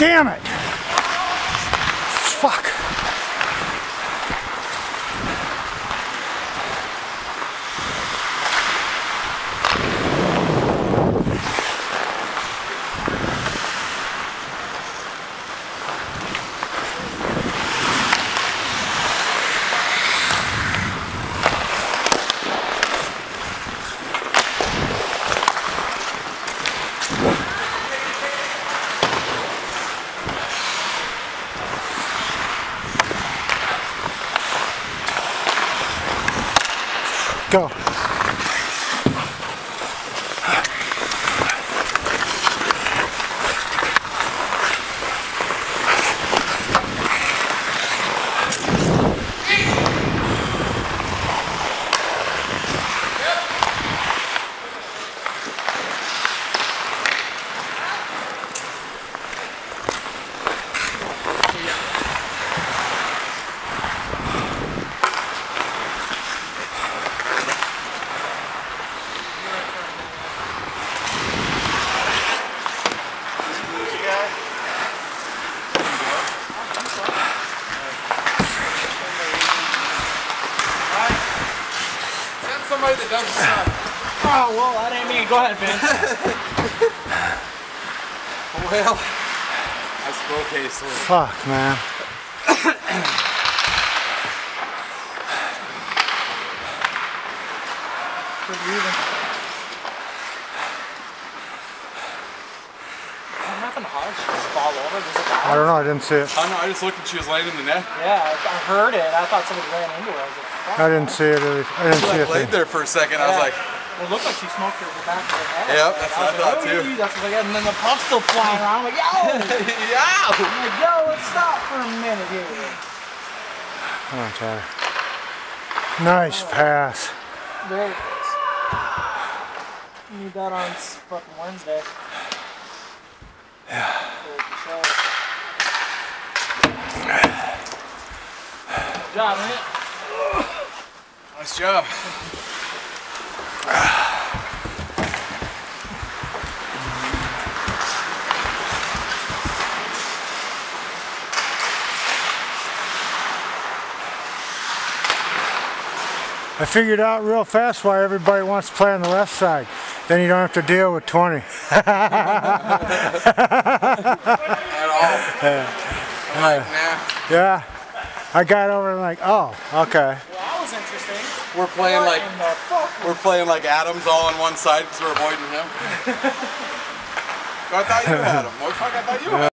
Damn it! Fuck. Go. Somebody that doesn't suck. Oh, well, that ain't me. Go ahead, Vince. Well, I spoke hastily. Fuck, man. Good leaving. What happened to Hodge? Just fall over? I don't know, I didn't see it. I don't know, I just looked and she was laying in the net. Yeah, I heard it. I thought somebody ran into her. I was like, fuck, I didn't see it. I didn't see She it. laid there for a second. I was like, well, it looked like she smoked her back of her head. Yep, that's what I thought too. That's what I got. And then the puck's still flying around. I'm like, yo! yeah! I'm like, yo, let's stop for a minute here. Come on, Tyler. Nice pass. Very nice. Need that on fucking Wednesday. Yeah. Good job, man. Nice job. I figured out real fast why everybody wants to play on the left side. Then you don't have to deal with 20. At all. I'm like, nah. Yeah. I got over and like, oh, okay. Well, that was interesting. We're playing like Adams all on one side because we're avoiding him. I thought you had him. What the fuck? I thought you had him.